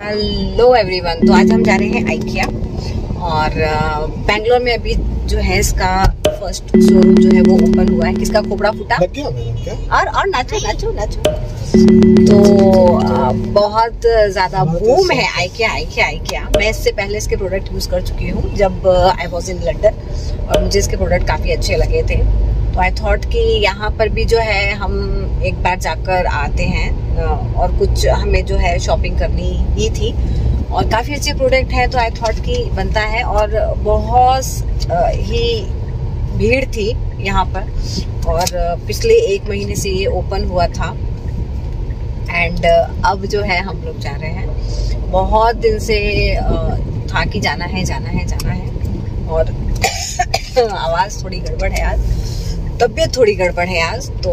Hello everyone, तो आज हम जा रहे हैं आइकिया और बैंगलोर में अभी जो है इसका फर्स्ट शोरूम जो है वो ओपन हुआ है। किसका खोपड़ा फूटा और नाचो नाचो नाचो। तो बहुत ज्यादा बूम है आइकिया आइकिया आइकिया। मैं इससे पहले इसके प्रोडक्ट यूज कर चुकी हूँ जब आई वॉज इन लंदन और मुझे इसके प्रोडक्ट काफी अच्छे लगे थे। तो आई थॉट कि यहाँ पर भी जो है हम एक बार जाकर आते हैं और कुछ हमें जो है शॉपिंग करनी ही थी और काफ़ी अच्छे प्रोडक्ट हैं। तो आई थॉट कि बनता है और बहुत ही भीड़ थी यहाँ पर और पिछले 1 महीने से ये ओपन हुआ था एंड अब जो है हम लोग जा रहे हैं। बहुत दिन से था कि जाना है जाना है जाना है और आवाज़ थोड़ी गड़बड़ है आज, तबीयत थोड़ी गड़बड़ है आज, तो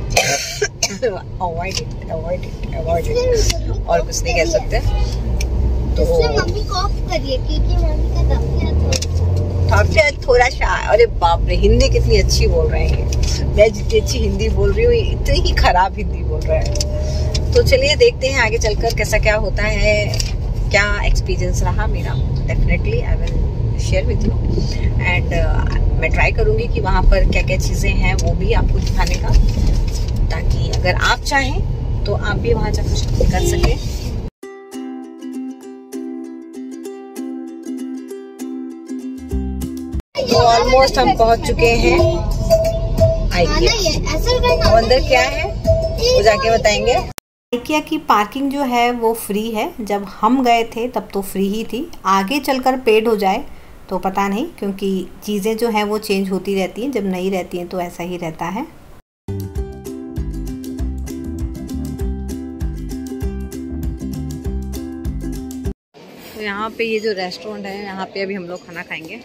अवॉइड इट और कुछ नहीं कह सकते। तो मम्मी को ऑफ करिए क्योंकि मम्मी का तबीयत थोड़ा सा, अरे बाप रे हिंदी कितनी अच्छी बोल रहे हैं। मैं जितनी अच्छी हिंदी बोल रही हूँ इतनी ही खराब हिंदी बोल रहे हैं। तो चलिए देखते हैं आगे चलकर कैसा क्या होता है, क्या एक्सपीरियंस रहा मेरा। Definitely I will share with you and मैं ट्राई करूंगी कि वहाँ पर क्या क्या चीज़ें हैं वो भी आपको दिखाने का, ताकि अगर आप चाहें तो आप भी वहाँ जाकर शॉपिंग कर सकें। तो ऑलमोस्ट हम पहुँच चुके हैं आइकिया। अंदर क्या है वो जाके बताएंगे। आइकिया की पार्किंग जो है वो फ्री है। जब हम गए थे तब तो फ्री ही थी, आगे चलकर पेड हो जाए तो पता नहीं, क्योंकि चीज़ें जो हैं वो चेंज होती रहती हैं, जब नई रहती हैं तो ऐसा ही रहता है। तो यहाँ पे ये जो रेस्टोरेंट है यहाँ पे अभी हम लोग खाना खाएंगे।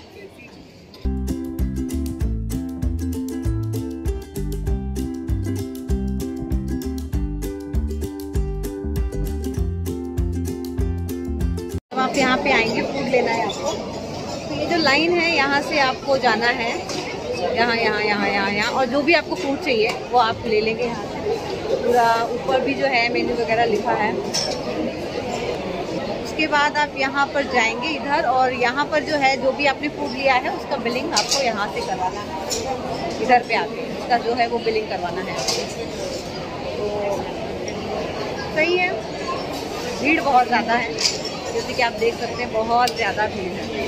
आप यहाँ पे आएंगे, फूड लेना है आपको, तो ये जो लाइन है यहाँ से आपको जाना है, यहाँ यहाँ यहाँ यहाँ यहाँ, और जो भी आपको फूड चाहिए वो आप ले लेंगे यहाँ से। पूरा ऊपर भी जो है मेन्यू वगैरह लिखा है। उसके बाद आप यहाँ पर जाएंगे इधर, और यहाँ पर जो है जो भी आपने फूड लिया है उसका बिलिंग आपको यहाँ से करवाना है। इधर पे आके इसका जो है वो बिलिंग करवाना है। तो सही है, भीड़ बहुत ज़्यादा है, जैसे कि आप देख सकते हैं बहुत ज़्यादा भीड़ है।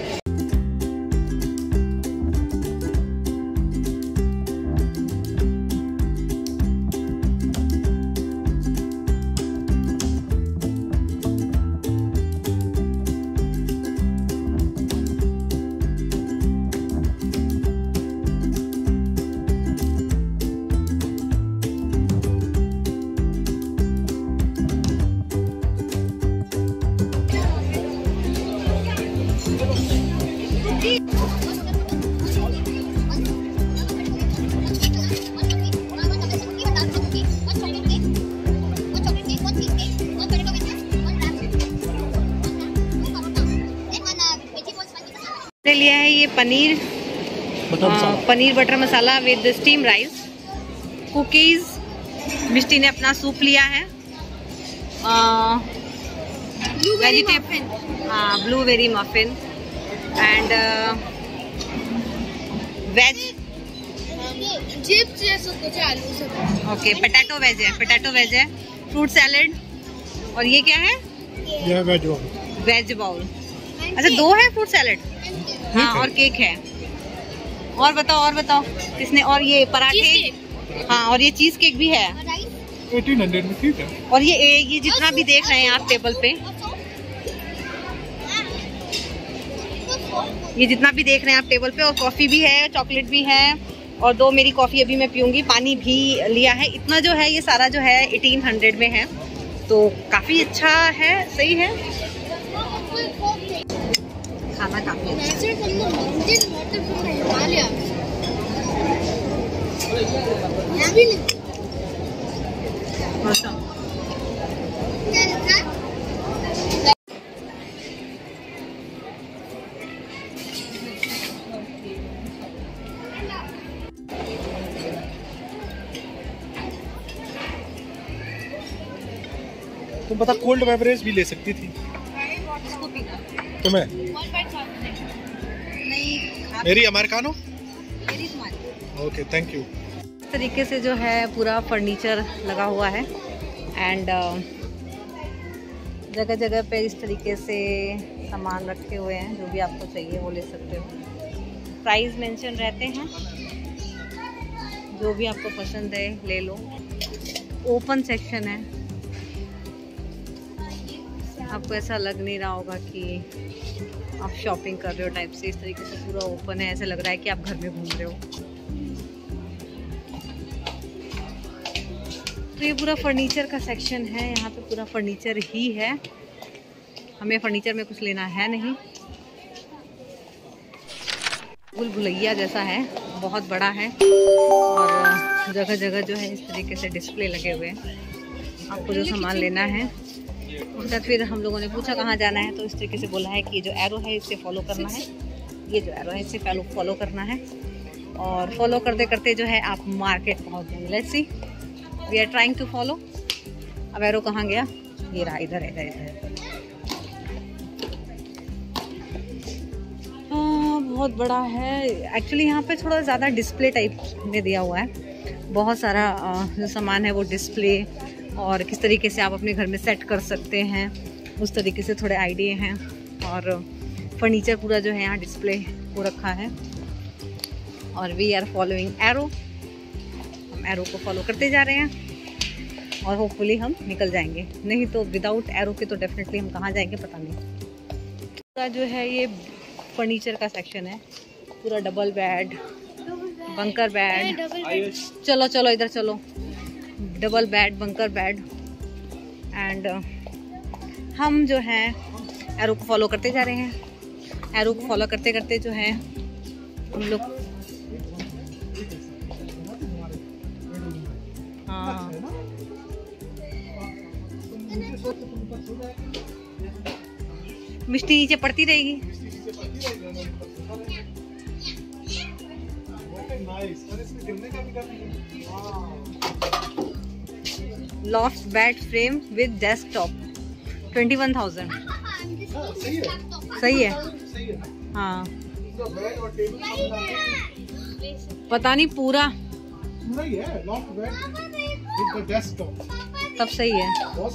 लिया है ये paneer butter masala with steam rice, cookies, Mishti ने अपना सूप लिया है, vegetable blueberry muffin and wedge okay, potato wedge है, फ्रूट सैलेड, और ये क्या है? ये वेज बाउल। अच्छा 2 है फ्रूट सैलेड, हाँ, और केक है। और बताओ किसने? और ये पराठे, हाँ, और ये चीज केक भी है 1800 में, ठीक है। और ये जितना भी देख रहे हैं आप टेबल पे, ये जितना भी देख रहे हैं आप टेबल पे, और कॉफी भी है, चॉकलेट भी है, और 2 मेरी कॉफी अभी मैं पीऊंगी, पानी भी लिया है। इतना जो है ये सारा जो है 1800 में है, तो काफी अच्छा है, सही है, खाना काफी अच्छा। तुम पता कोल्ड बेवरेज भी ले सकती थी। तुम्हें मेरी अमेरिकानो। Okay thank you. इस तरीके से जो है पूरा फर्नीचर लगा हुआ है एंड जगह जगह पे इस तरीके से सामान रखे हुए हैं। जो भी आपको चाहिए वो ले सकते हो। प्राइस मेंशन रहते हैं, जो भी आपको पसंद है ले लो। ओपन सेक्शन है, आपको ऐसा लग नहीं रहा होगा कि आप शॉपिंग कर रहे हो टाइप से। इस तरीके से पूरा ओपन है, ऐसा लग रहा है कि आप घर में घूम रहे हो। तो ये पूरा फर्नीचर का सेक्शन है, यहाँ पे पूरा फर्नीचर ही है। हमें फर्नीचर में कुछ लेना है नहीं। भूल भुलैया जैसा है, बहुत बड़ा है और जगह जगह जो है इस तरीके से डिस्प्ले लगे हुए हैं। आपको जो सामान लेना है उसके बाद फिर हम लोगों ने पूछा कहाँ जाना है, तो इस तरीके से बोला है कि जो एरो है इससे फॉलो करना है। ये जो एरो है इससे फॉलो करना है और फॉलो करते करते जो है आप मार्केट पहुँच जाएंगे। Let's see, we are trying to follow. अब एरो कहाँ गया? ये रहा, इधर है, इधर। बहुत बड़ा है एक्चुअली। यहाँ पे थोड़ा ज़्यादा डिस्प्ले टाइप में दिया हुआ है। बहुत सारा जो सामान है वो डिस्प्ले और किस तरीके से आप अपने घर में सेट कर सकते हैं उस तरीके से थोड़े आइडिया हैं। और फर्नीचर पूरा जो है यहाँ डिस्प्ले हो रखा है। और वी आर फॉलोइंग एरो। हम एरो को फॉलो करते जा रहे हैं और होपफुली हम निकल जाएंगे। नहीं तो विदाउट एरो के तो डेफिनेटली हम कहाँ जाएंगे पता नहीं। पूरा जो है ये फर्नीचर का सेक्शन है। पूरा डबल बेड, बंकर बेड। चलो चलो इधर चलो। Double bed, bunker bed and हम जो है एरो को फॉलो करते जा रहे हैं। एरो को फॉलो करते करते जो है हम लोग हाँ मिष्टी नीचे पड़ती रहेगी। Loft bed frame with desktop 21,000। सही है। हाँ पता नहीं पूरा ही है। लॉफ्ट बेड विद डेस्कटॉप तब सही है।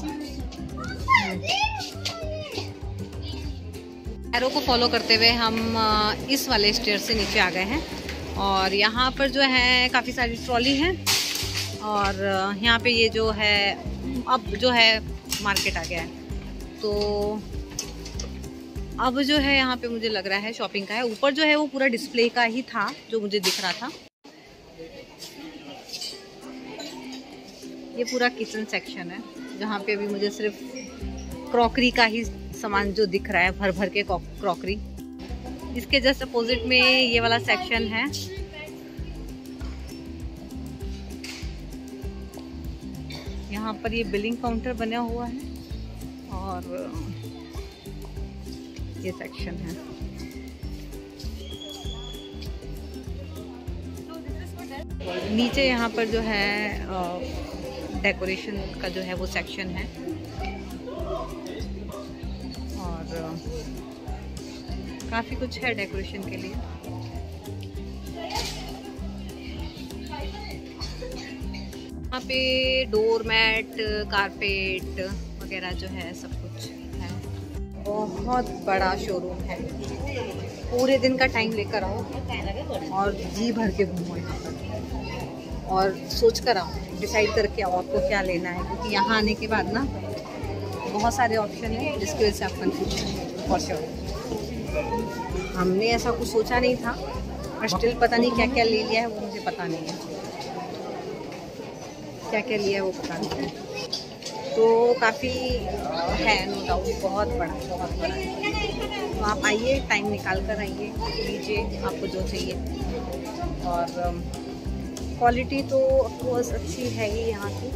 एरो को फॉलो करते हुए हम इस वाले स्टेयर से नीचे आ गए हैं और यहाँ पर जो है काफ़ी सारी ट्रॉली हैं और यहाँ पे ये जो है अब जो है मार्केट आ गया है। तो अब जो है यहाँ पे मुझे लग रहा है शॉपिंग का है। ऊपर जो है वो पूरा डिस्प्ले का ही था जो मुझे दिख रहा था। ये पूरा किचन सेक्शन है जहाँ पे भी मुझे सिर्फ क्रॉकरी का ही सामान जो दिख रहा है, भर भर के क्रॉकरी। इसके जस्ट अपोजिट में ये वाला सेक्शन है। यहाँ पर ये बिलिंग काउंटर बना हुआ है और ये सेक्शन है। नीचे यहाँ पर जो है डेकोरेशन का जो है वो सेक्शन है और काफ़ी कुछ है डेकोरेशन के लिए। यहाँ पे डोर मैट, कारपेट वगैरह जो है सब कुछ है। बहुत बड़ा शोरूम है। पूरे दिन का टाइम लेकर आओ और जी भर के घूमो यहाँ पर और सोच कर आओ, डिसाइड करके आओ आपको क्या लेना है, क्योंकि यहाँ आने के बाद ना बहुत सारे ऑप्शन हैं जिसकी वजह से आप कंफ्यूज हैं फॉर श्योर। हमने ऐसा कुछ सोचा नहीं था पर स्टिल पता नहीं क्या क्या ले लिया है, वो मुझे पता नहीं है क्या क्या लिया है, वो पता नहीं है। तो काफ़ी है नो डाउट, बहुत बड़ा है। तो आप आइए, टाइम निकाल कर आइए, लीजिए आपको जो चाहिए। और क्वालिटी तो ऑफकोर्स अच्छी है ही यहाँ की।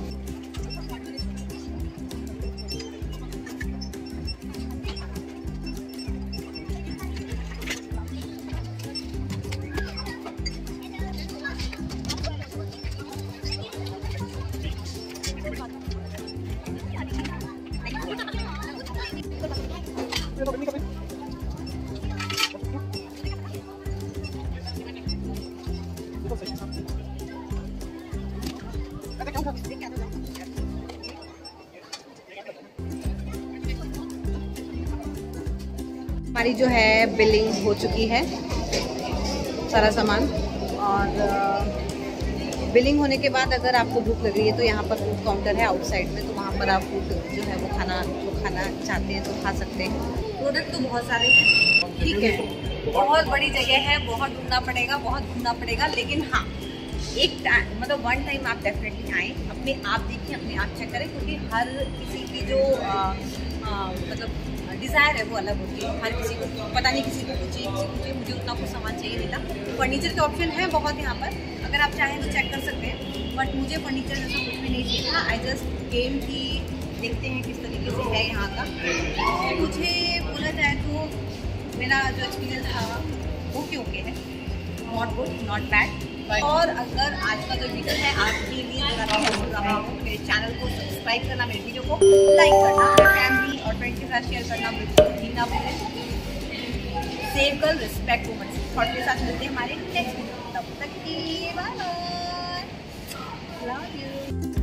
हमारी जो है बिलिंग हो चुकी है सारा सामान, और बिलिंग होने के बाद अगर आपको भूख लग रही है तो यहाँ पर फूड काउंटर है आउटसाइड में, तो वहाँ पर आप फूड जो है वो खाना चाहते हैं तो खा सकते हैं। प्रोडक्ट तो बहुत सारे हैं, ठीक है, बहुत बड़ी जगह है, बहुत घूमना पड़ेगा, लेकिन हाँ एक टाइम मतलब वन टाइम आप डेफिनेटली आएँ, अपने आप देखिए, अपने आप चेक करें, क्योंकि हर किसी की जो मतलब डिज़ायर है वो अलग होती है। हर किसी को पता नहीं, किसी को चाहिए, मुझे उतना कुछ सामान चाहिए नहीं था। फर्नीचर के ऑप्शन है बहुत यहाँ पर, अगर आप चाहें तो चेक कर सकते हैं, बट मुझे फर्नीचर जैसा कुछ भी नहीं चाहिए था। आई जस्ट केम की देखते हैं किस तरीके से है यहाँ का। मुझे बोला जाए तो मेरा जो एक्सपीरियंस था वो ओके है, नॉट गुड नॉट बैड। और अगर आज का जो वीडियो है आपके लिए ज़रा पसंद रहा हो, मेरे चैनल को सब्सक्राइब करना, मेरे वीडियो को लाइक करना, फैमिली और फ्रेंड के साथ शेयर करना बिल्कुल भी ना भूलें। Save girl respect woman thought के साथ मिलते हैं हमारे नेक्स्ट वीडियो, तब तक के लिए बाय बाय, लव यू।